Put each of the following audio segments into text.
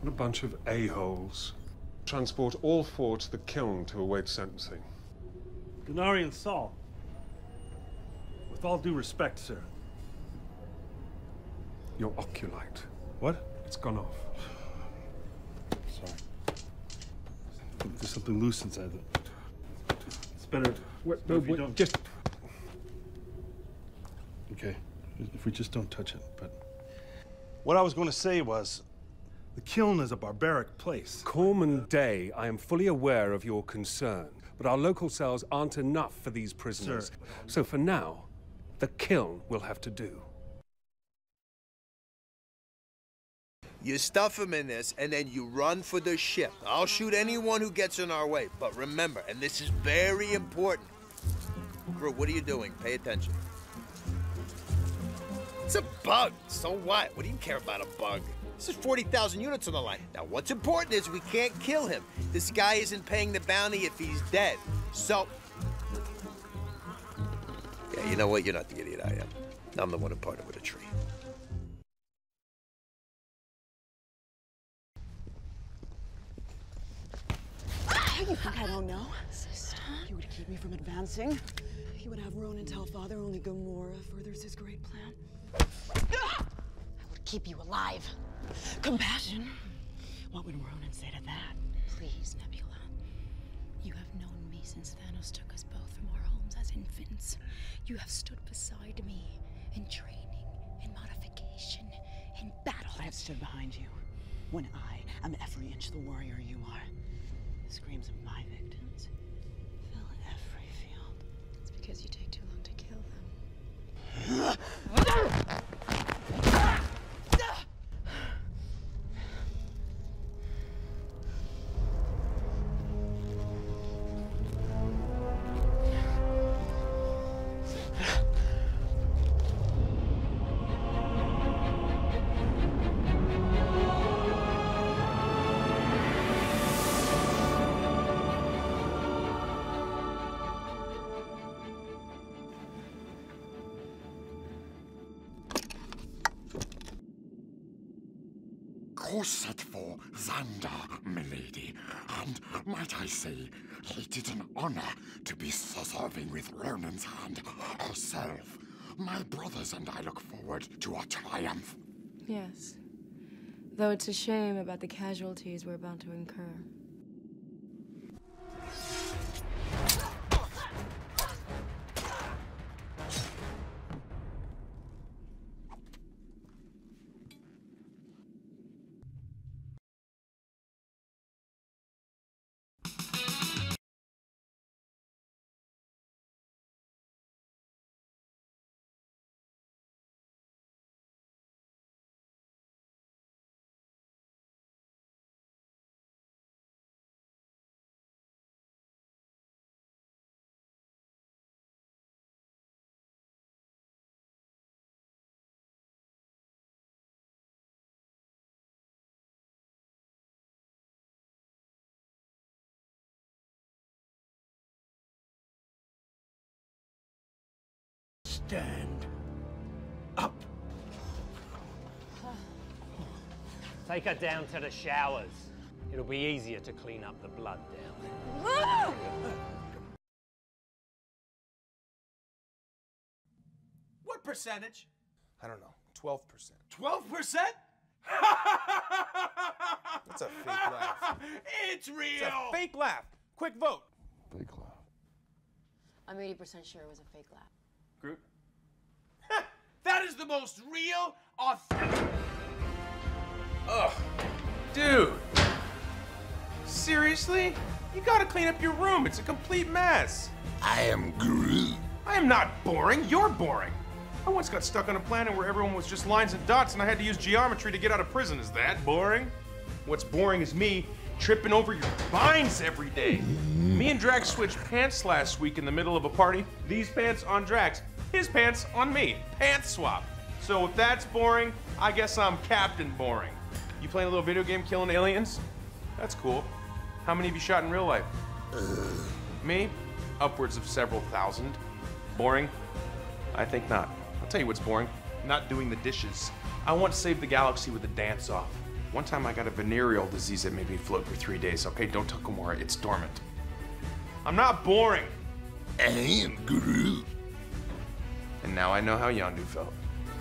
What a bunch of a-holes. Transport all four to the kiln to await sentencing. Denarian Saul. With all due respect, sir. Your oculite. What? It's gone off. Sorry. There's something loose inside it. It's better if you don't... Just... Okay, if we just don't touch it, but... What I was going to say was, the kiln is a barbaric place. Corman Day, I am fully aware of your concern, but our local cells aren't enough for these prisoners. Sir. So for now, the kiln will have to do. You stuff him in this, and then you run for the ship. I'll shoot anyone who gets in our way. But remember, and this is very important. Crew, what are you doing? Pay attention. It's a bug. So what? What do you care about a bug? This is 40,000 units on the line. Now, what's important is we can't kill him. This guy isn't paying the bounty if he's dead. So... Yeah, you know what? You're not the idiot I am. I'm the one who parted with a tree. You think I don't know? Sister. You would keep me from advancing. You would have Ronan tell Father only Gamora furthers his great plan. I would keep you alive. Compassion. What would Ronan say to that? Please, Nebula. You have known me since Thanos took us both from our homes as infants. You have stood beside me in training, in modification, in battle. I have stood behind you when I am every inch the warrior you are. The screams of my victims fill every field. It's because you take too long to kill them. Corset for Xander, milady, and might I say, it is an honor to be serving with Ronan's hand herself. My brothers and I look forward to our triumph. Yes. Though it's a shame about the casualties we're about to incur. Stand up. Take her down to the showers. It'll be easier to clean up the blood down there. What percentage? I don't know, 12%. 12%? That's a fake laugh. It's real! It's a fake laugh. Quick vote. Fake laugh. I'm 80% sure it was a fake laugh. Groot? That is the most real, authentic... Ugh. Dude. Seriously? You gotta clean up your room. It's a complete mess. I am Groot. I am not boring. You're boring. I once got stuck on a planet where everyone was just lines and dots and I had to use geometry to get out of prison. Is that boring? What's boring is me tripping over your vines every day. Me and Drax switched pants last week in the middle of a party. These pants on Drax, his pants on me. Pants swap. So if that's boring, I guess I'm Captain Boring. You playing a little video game killing aliens? That's cool. How many have you shot in real life? Me? Upwards of several thousand. Boring? I think not. I'll tell you what's boring. Not doing the dishes. I want to save the galaxy with a dance-off. One time I got a venereal disease that made me float for 3 days, okay? Don't tell Gamora, it's dormant. I'm not boring. I am Groot. And now I know how Yondu felt.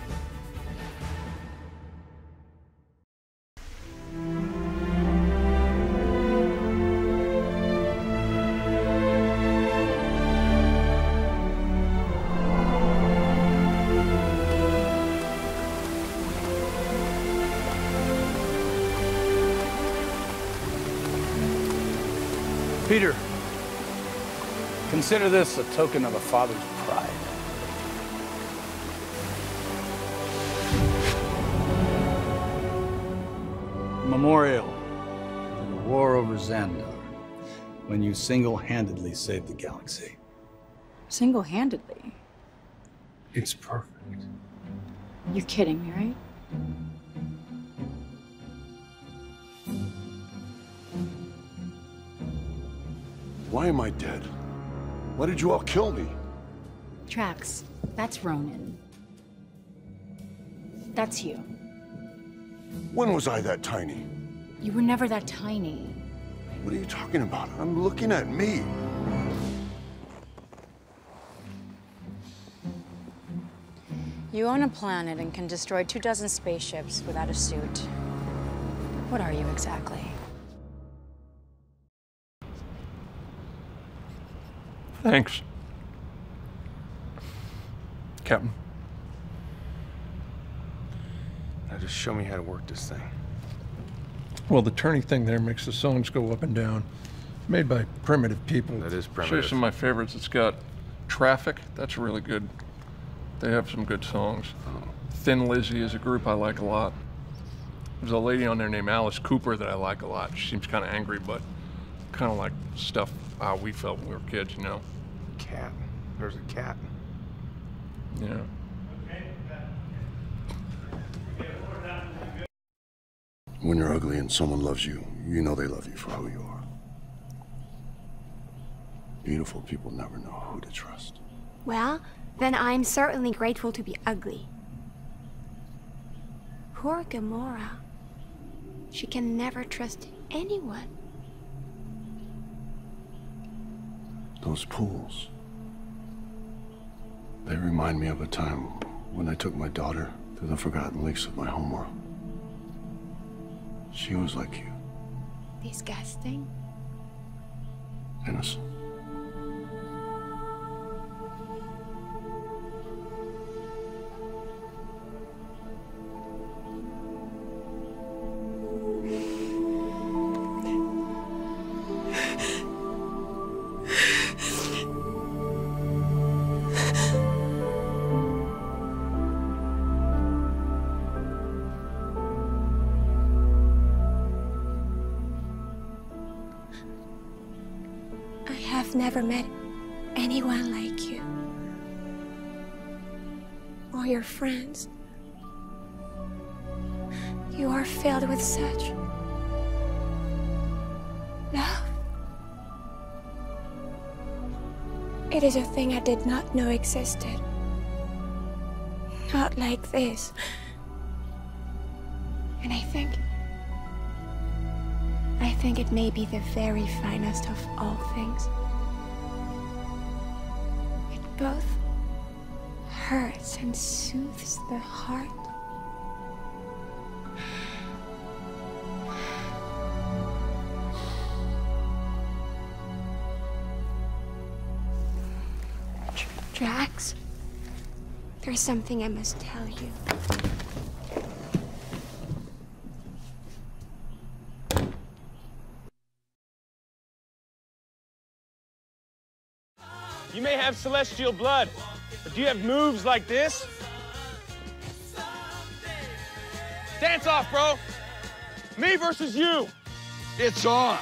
Peter, consider this a token of a father's pride. Memorial to the war over Xandar, when you single-handedly saved the galaxy. Single-handedly? It's perfect. You're kidding me, right? Why am I dead? Why did you all kill me? Drax, that's Ronan. That's you. When was I that tiny? You were never that tiny. What are you talking about? I'm looking at me. You own a planet and can destroy 24 spaceships without a suit. What are you exactly? Thanks, Captain. Now just show me how to work this thing. Well, the turny thing there makes the songs go up and down. Made by primitive people. That is Show you primitive. some of my favorites. It's got Traffic. That's really good. They have some good songs. Thin Lizzy is a group I like a lot. There's a lady on there named Alice Cooper that I like a lot. She seems kind of angry, but kind of like stuff how we felt when we were kids, you know? Cat. There's a cat. Yeah. When you're ugly and someone loves you, you know they love you for who you are. Beautiful people never know who to trust. Well, then I'm certainly grateful to be ugly. Poor Gamora. She can never trust anyone. Those pools. They remind me of a time when I took my daughter through the forgotten lakes of my homeworld. She was like you. Disgusting. Innocent. I've never met anyone like you. Or your friends. You are filled with such love. It is a thing I did not know existed. Not like this. And I think it may be the very finest of all things. It both hurts and soothes the heart. Drax, there's something I must tell you. You may have celestial blood, but do you have moves like this? Dance off, bro. Me versus you. It's on.